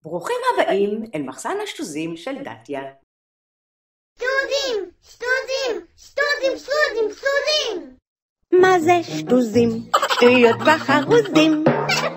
ברוכים הבאים אל מחסן השטוזים של דתיה. שטוזים! שטוזים! שטוזים! שטוזים! שטוזים! מה זה שטוזים? שטויות וחרוזים.